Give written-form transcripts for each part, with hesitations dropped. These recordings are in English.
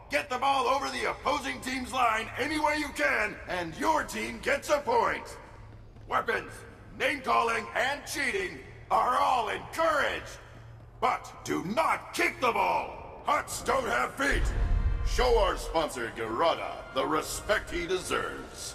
Get the ball over the opposing team's line any way you can, and your team gets a point. Weapons, name-calling, and cheating are all encouraged. But do not kick the ball! Huts don't have feet! Show our sponsor, Gerada, the respect he deserves.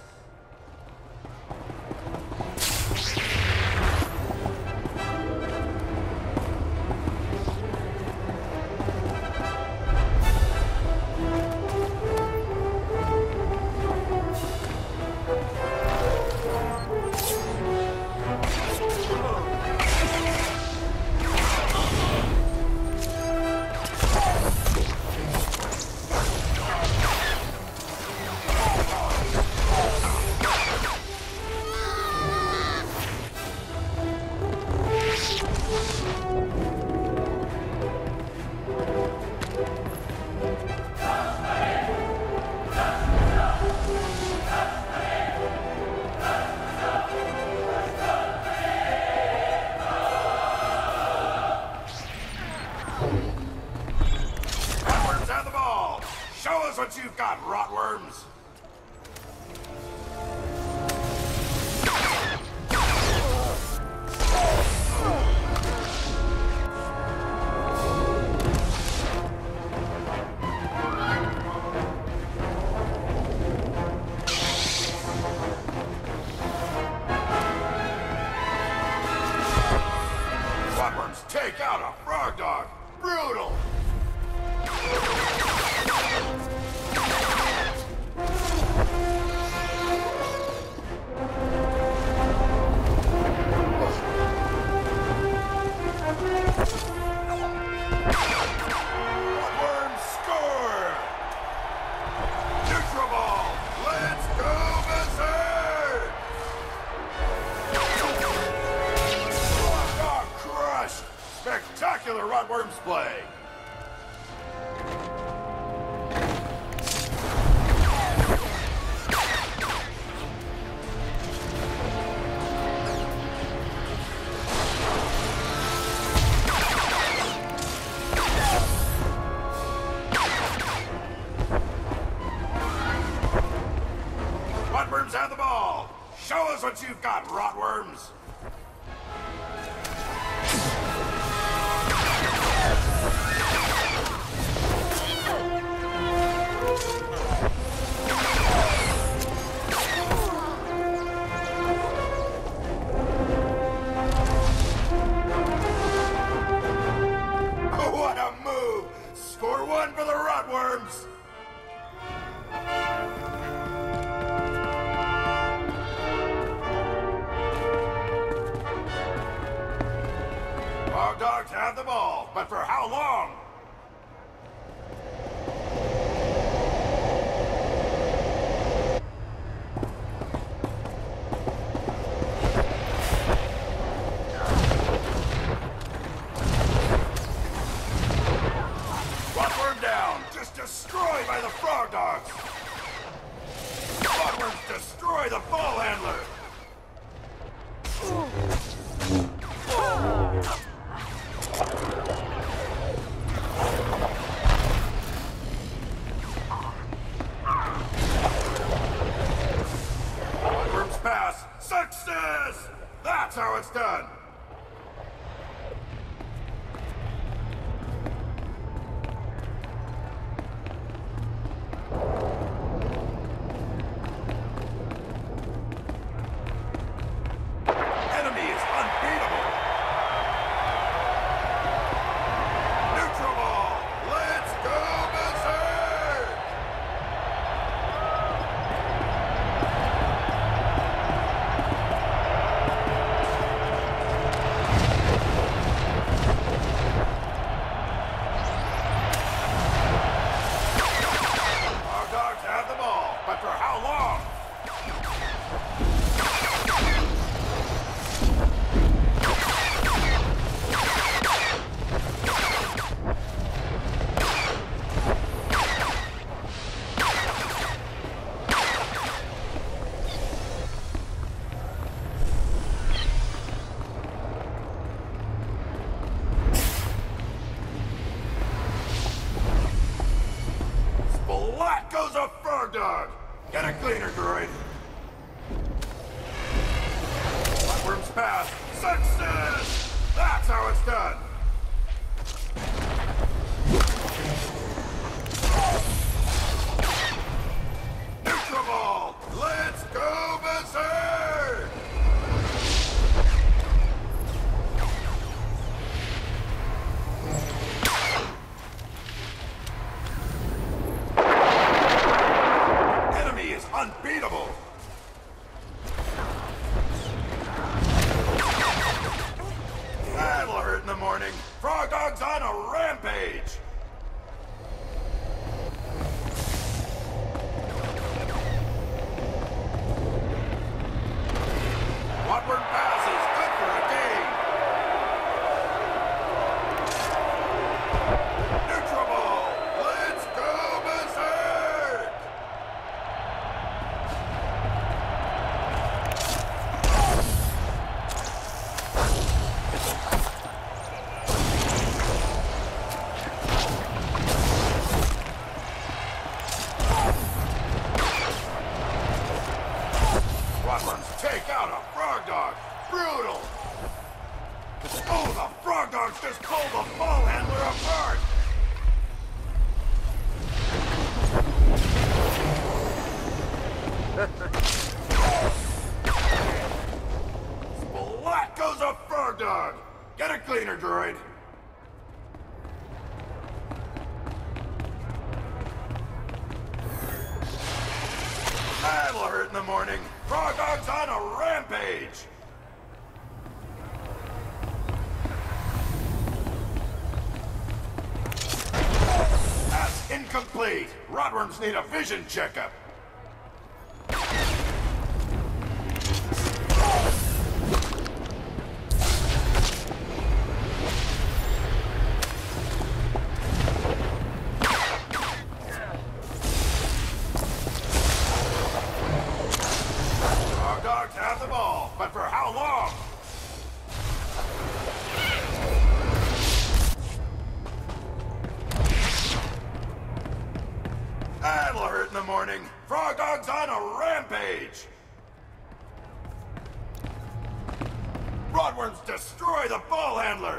What you've got, rotworms! Rotworms take out a frog dog! Brutal! Spectacular Rotworms play! Rotworms have the ball! Show us what you've got, Rotworms! What a move! Score one for the Rotworms! Frog dogs have the ball, but for how long? Rotworm down, just destroyed by the frog dogs. Rotworms destroy the ball handler. Rotworms pass. Success! That's how it's done. Splat goes a frog dog! Get a cleaner, droid! Platform's pass! Success! That's how it's done! Neutral ball! Let's go berserk! Enemy is unbeatable! That'll hurt in the morning. Frog Dog's on a rampage! Watburn passes, good for a gain. Neutral ball, let's go berserk! Watburns take out a frog dog. Brutal. Oh, the frog dogs just pulled the ball handler apart. Splat goes a frog dog. Get a cleaner, droid. That'll hurt in the morning. Frog Dog's on a rampage! That's incomplete. Rotworms need a vision checkup. Frog Dogs have the ball, but for how long? That'll hurt in the morning. Frog Dog's on a rampage! Rodworms destroy the ball handler!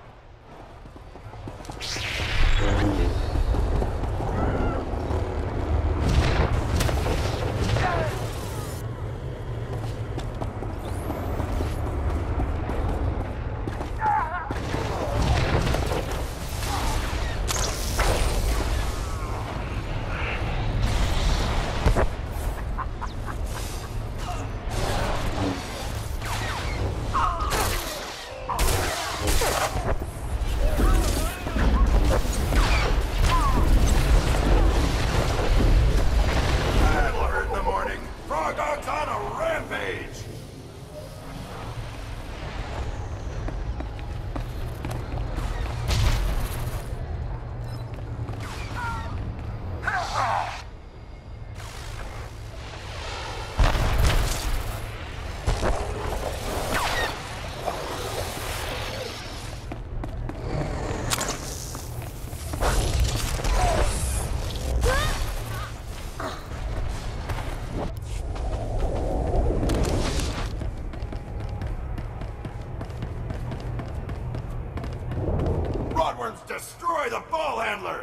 That'll hurt in the morning. Frog Dog's on a rampage! Rodworms destroy the ball handler!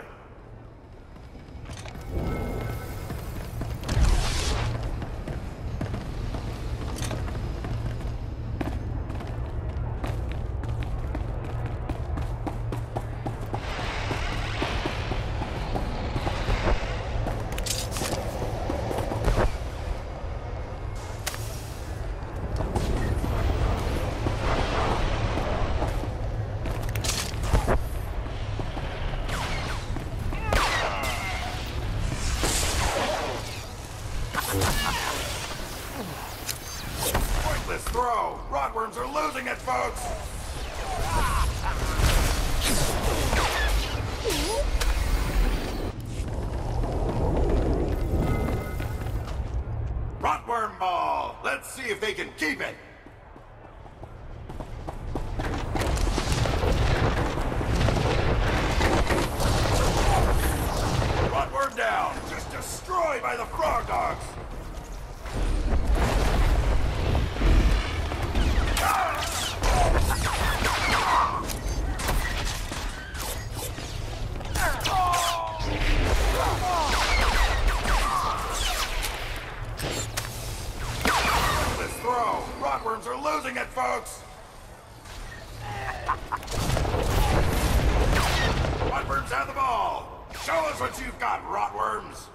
Pointless throw! Rodworms are losing it, folks! Rotworm ball! Let's see if they can keep it! Rotworm down! Just destroyed by the frog dogs! This throw! Rockworms are losing it, folks! Rotworms have the ball! Show us what you've got, Rotworms!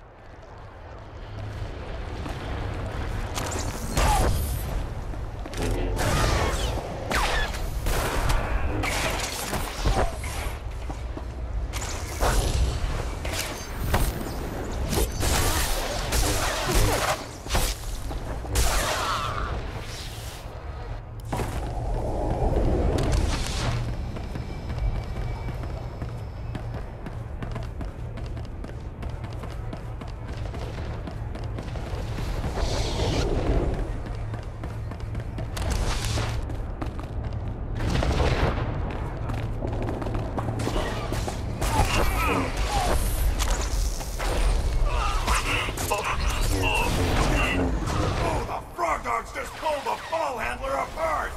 Just pulled the ball handler apart!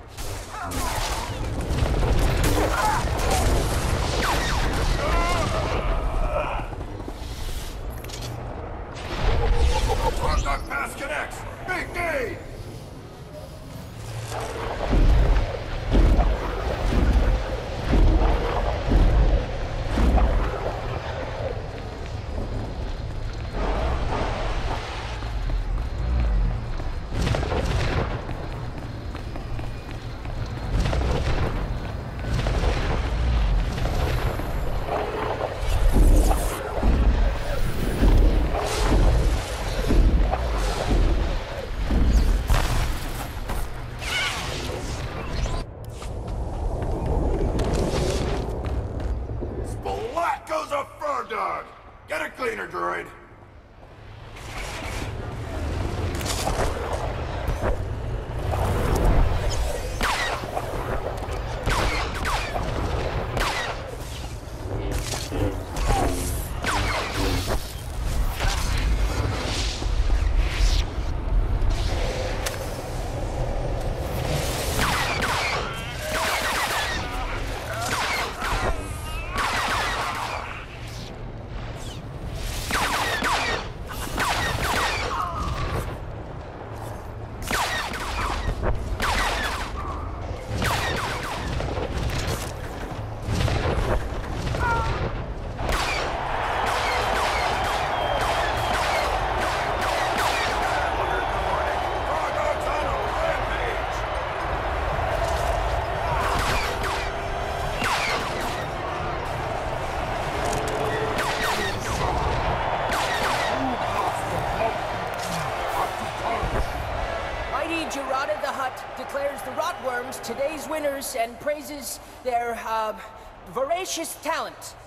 Frog dog pass connects! Big gain! Get a cleaner, droid! Jirada the Hutt declares the Rotworms today's winners and praises their, voracious talent.